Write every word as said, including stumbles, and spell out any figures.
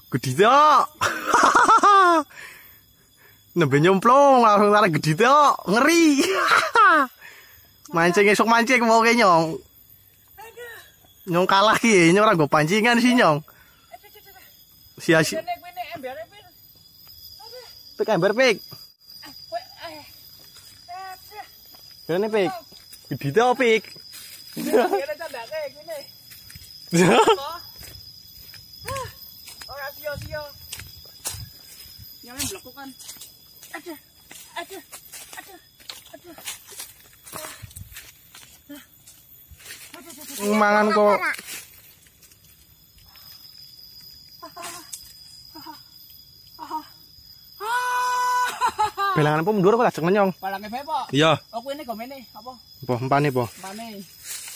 Gede tok. Nembe nyemplung langsung tarik gede tok, ngeri. Mancing esuk mancing mau ke Nyong. Nyong kalah ki, nyong ora nggo pancingan sih Nyong. Sia-sia. Pik ember pik. Kene pik. Gede tok pik. Kene candake kene. Ora sia-sia. Nyong mlekukan. Aduh. Aduh. Aduh. Aduh. Mangan kok. Belangan apa mundur apa lajeng Nyong? Balange bae, Pak. Iya. Oh, kuwi ne gomene apa? Apa empane apa? Empane.